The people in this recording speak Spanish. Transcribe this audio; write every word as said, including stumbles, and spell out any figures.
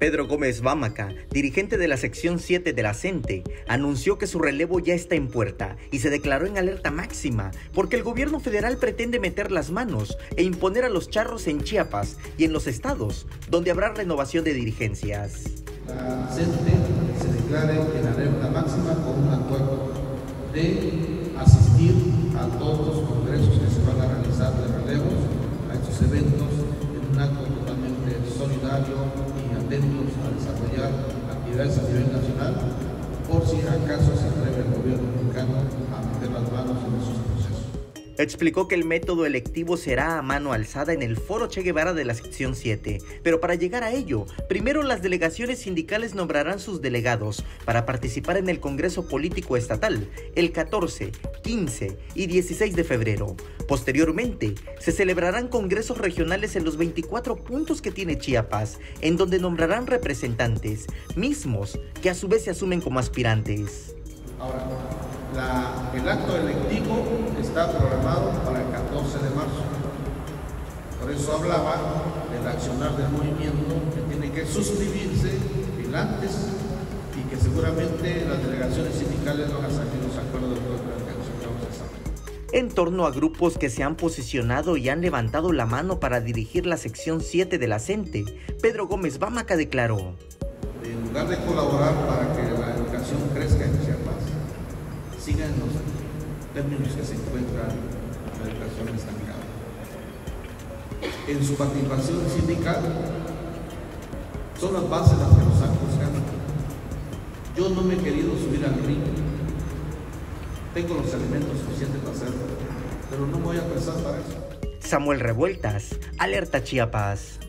Pedro Gómez Vámaca, dirigente de la sección siete de la CENTE, anunció que su relevo ya está en puerta y se declaró en alerta máxima porque el gobierno federal pretende meter las manos e imponer a los charros en Chiapas y en los estados, donde habrá renovación de dirigencias. La CENTE se declara en alerta máxima con un acuerdo de asistir a todos los congresos que se van a realizar de relevos, a estos eventos, en un acto totalmente solidario y atentos a desarrollar actividades a nivel nacional, por si acaso se atreve el gobierno mexicano a meter las manos en esos procesos. Explicó que el método electivo será a mano alzada en el Foro Che Guevara de la sección siete, pero para llegar a ello, primero las delegaciones sindicales nombrarán sus delegados para participar en el Congreso Político Estatal el catorce, quince y dieciséis de febrero. Posteriormente, se celebrarán congresos regionales en los veinticuatro puntos que tiene Chiapas, en donde nombrarán representantes, mismos que a su vez se asumen como aspirantes. Ahora, la, el acto electivo está programado para el catorce de marzo. Por eso hablaba del accionar del movimiento que tiene que suscribirse filantes y que seguramente las delegaciones sindicales van a salir los acuerdos de todo el que vamos a hacer. En torno a grupos que se han posicionado y han levantado la mano para dirigir la sección siete de la CENTE, Pedro Gómez Vámaca declaró: en lugar de colaborar para que la educación crezca en Chiapas, sigan los términos que se encuentra la educación estancada. En su participación sindical son las bases las que nos han buscado. Yo no me he querido subir al ring, tengo los elementos suficientes para hacerlo, pero no voy a pensar para eso. Samuel Revueltas, Alerta Chiapas.